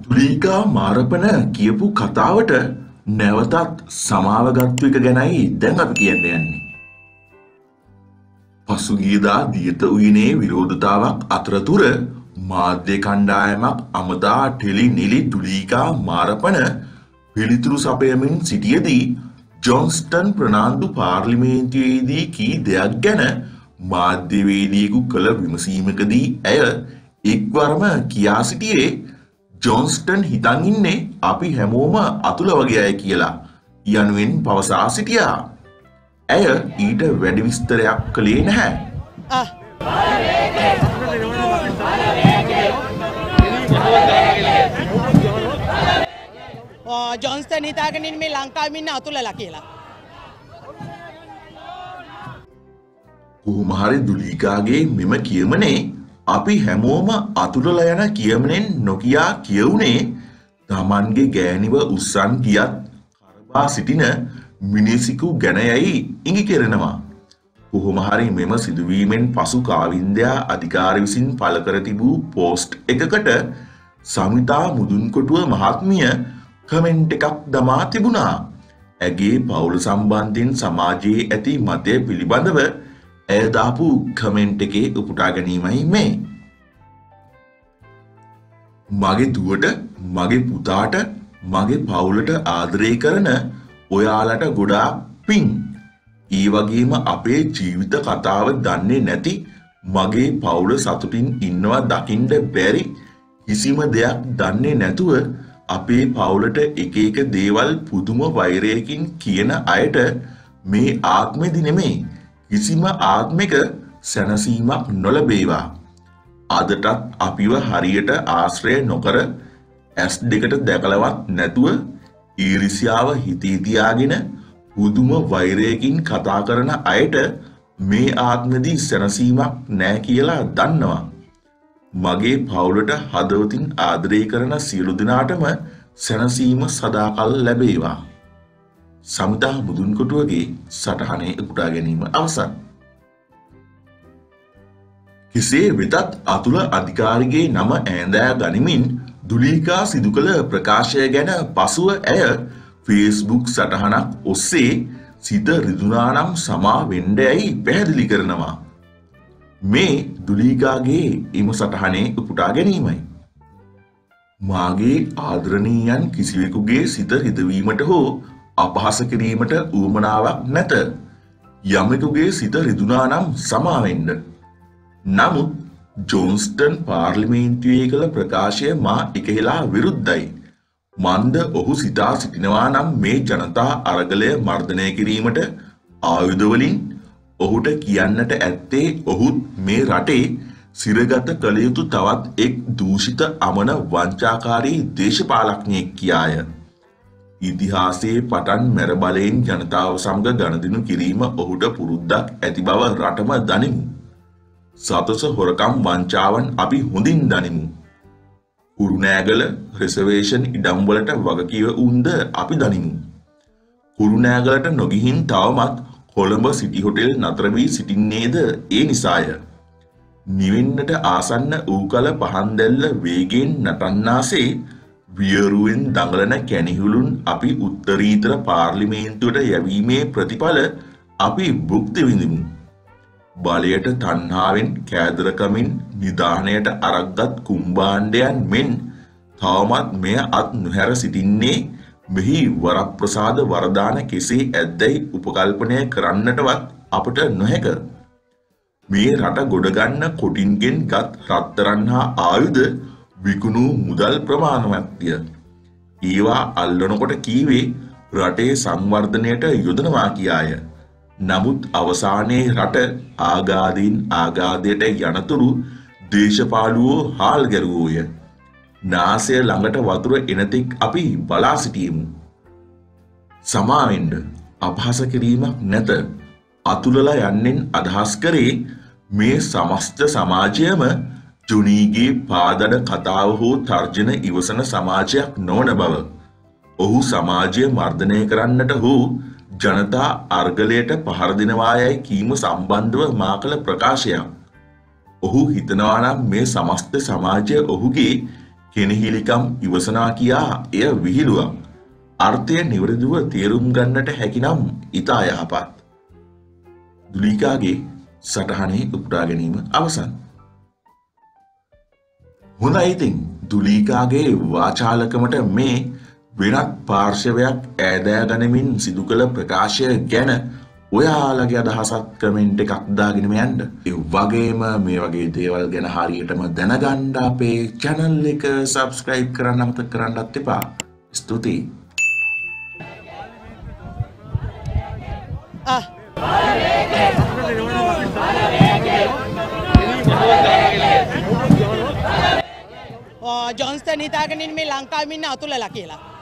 දුලීකා මාරපන කියපු කතාවට නැවතත් සමාව ගත්තු එක ගැනයි දැන් අපි කියන්න යන්නේ. පසුගියදා දියත උයනේ විරෝධතාවක් අතරතුර මාධ්‍ය කණ්ඩායමක් අමතා ටෙලි නිලි දුලීකා මාරපන පිළිතුරු සපයමින් සිටියදී ජොන්ස්ටන් ප්‍රනාන්දු පාර්ලිමේන්තුවේදී කී දෙයක් ගැන මාධ්‍යවේදියෙකු කළ විමසීමකදී ඇය එක්වරම කියා සිටියේ ජොන්ස්ටන් හිතන් ඉන්නේ අපි හැමෝම අතුල වගේ අය කියලා යනුවෙන් පවසා සිටියා. ඇය ඊට වැඩි විස්තරයක් කළේ නැහැ. ජොන්ස්ටන් හිතාගෙන ඉන්නේ මේ ලංකාවේ ඉන්න අතුලලා කියලා. කොහොම හරි දුලීකාගේ මෙම කියමනේ අපි හැමෝම අතුලලා යන කියමනෙන් නොකියා කියුනේ තමන්ගේ ගෑණිව උස්සන් ගියත් කරබා සිටින මිනිසෙකු ගැන යයි ඉඟි කෙරෙනවා. කොහොම හරි මෙම සිදුවීමෙන් පසු කාවින්දයා අධිකාරිය විසින් පළ කර තිබූ පෝස්ට් එකකට සමිතා මුදුන්කොටුව මහත්මිය කමෙන්ට් එකක් දමා තිබුණා. ඇගේ පවුල සම්බන්ධයෙන් සමාජයේ ඇති මතය පිළිබඳව ඇය දාපු කමෙන්ට් එකේ උපුටා ගැනීමයි මේ. මගේ දුවට, මගේ පුතාට, මගේ පවුලට ආදරය කරන ඔයාලට ගොඩාක් පිං. ඒ වගේම අපේ ජීවිත කතාව දන්නේ නැති මගේ පවුල සතුටින් ඉන්නවා දකින්න බැරි කිසිම දෙයක් දන්නේ නැතුව අපේ පවුලට එක එක දේවල් පුදුම වෛරයකින් කියන අයට මේ ආත්මෙදි නෙමෙයි කිසිම ආත්මික සැනසීමක් නොලැබේවා. අදටත් අපිව හරියට ආශ්‍රය නොකර ඇස් දෙකට දැකලවත් නැතුව ඊර්ෂ්‍යාව හිතේ තියාගෙන පුදුම වෛරයකින් කතා කරන අයට මේ ආත්මෙදි සැනසීමක් නැහැ කියලා දන්නවා. මගේ පවුලට හදවතින් ආදරය කරන සියලු දෙනාටම සැනසීම සදාකල් ලැබේවා. සමිතා මුදුන්කොටුවගේ සටහනේ උපුටා ගැනීම අවසන්. කෙසේ වෙතත් අතුල අධිකාරිගේ නම ඈඳා ගනිමින් දුලීකා සිදු කළ ප්‍රකාශය ගැන පසුව ඇය ෆේස්බුක් සටහනක් ඔස්සේ සිත රිදුනා නම් සමා වෙන්න යයි පැහැදිලි කරනවා. මේ දුලීකාගේ එම සටහනේ උපුටා ගැනීමයි. මාගේ ආදරණීයන් කිසිවෙකුගේ සිත රිදවීමට හෝ අපහාස කිරීමට උවමනාවක් නැත. යමෙකුගේ සිත රිදුනා නම් සමා වෙන්න. නමුත් ජොන්ස්ටන් පාර්ලිමේන්තුවේ කළ ප්‍රකාශය මා එකහෙලා විරුද්ධයි. මන්ද ඔහු සිතා සිටිනවා නම් මේ ජනතා අරගලය මර්ධනය කිරීමට ආයුධ වලින් ඔහුට කියන්නට ඇත්තේ ඔහුත් මේ රටේ සිරගත කළ යුතු තවත් එක් දූෂිත අමන වංචාකාරී දේශපාලඥයෙක් කියාය. ඉතිහාසයේ පටන් මැර බලයෙන් ජනතාව සමග ගනුදෙනු කිරීම ඔහුට පුරුද්දක් ඇති බව රටම දනිමු. සතස හොරකම් වංචාවන් අපි හොඳින් දනිමු. කුරුණෑගල රිසර්වේෂන් ඉඩම් වලට වගකීව උන්ද අපි දනිමු. කුරුණෑගලට නොගිහින් තවමත් කොළඹ සිටි හොටෙල් නතර වී සිටින්නේද ඒ නිසාය. නිවෙන්නට ආසන්න වූ කල පහන් දැල්ල වේගයෙන් නටන්නාසේ වියරුවෙන් දඟලන කැනිහුළුන් අපි උත්තරීතර පාර්ලිමේන්තුවට යැවීමේ ප්‍රතිඵල අපි භුක්ති විඳිමු. බලයට තණ්හාවෙන් කෑදරකමින් නිධානයට අරක්ගත් කුම්භාණ්ඩයන් මෙන් තවමත් මෙය අත් නොහැර සිටින්නේ මෙහි වරප්‍රසාද වරදාන කෙසේ ඇද්දැයි උපකල්පනය කරන්නටවත් අපට නොහැක. මේ රට ගොඩගන්න කොටින්ගෙන් ගත් රත්තරන් හා ආයුධ විකුණු මුදල් ප්‍රමාණවත්ය. ඒවා අල්ලනකොට කීවේ රටේ සංවර්ධනයට යොදනවා කියාය. නමුත් අවසානයේ රට ආගාදීන් ආගාදයට යනතුරු දේශපාලුවෝ හාල් ගැරුවෝය. නාසය ළඟට වතුර එනතෙක් අපි බලා සිටියෙමු. සමාවෙන්න අපහාස කිරීමක් නැත. අතුලලා යන්නෙන් අදහස් කරේ මේ සමස්ත සමාජයම ජුනීගේ පාදඩ කතාව හෝ තර්ජන ඉවසන සමාජයක් නොවන බව. ඔහු සමාජය මර්ධනය කරන්නට හෝ ජනතා අර්ගලයට පහර දෙනවා යයි කීම සම්බන්ධව මා කළ ප්‍රකාශයක්. ඔහු හිතනවා නම් මේ සමස්ත සමාජය ඔහුගේ කෙනෙහිලිකම් ඉවසනා කියා එය විහිළුවක්. අර්ථය නිවැරදිව තේරුම් ගන්නට හැකිනම් ඉතා යහපත්. දුලීකාගේ සටහනේ උපුටා ගැනීම අවසන්. හොඳයි ඉතින් දුලීකාගේ වාචාලකමට මේ වෙනත් පාර්ශවයක් ඈදෑ ගනිමින් සිදු කළ ප්‍රකාශය ගැන ඔයාලගේ අදහසක් කමෙන්ට් එකක් දාගෙන යන්න. ඒ වගේම මේ වගේ දේවල් ගැන හරියටම දැනගන්න අපේ channel එක subscribe කරන්න අමතක කරන්නත් එපා. ස්තුතියි. ජොන්ස්ටන් හිතාගෙන ඉන්නේ මේ ලංකාවේ ඉන්න අතුලලා කියලා.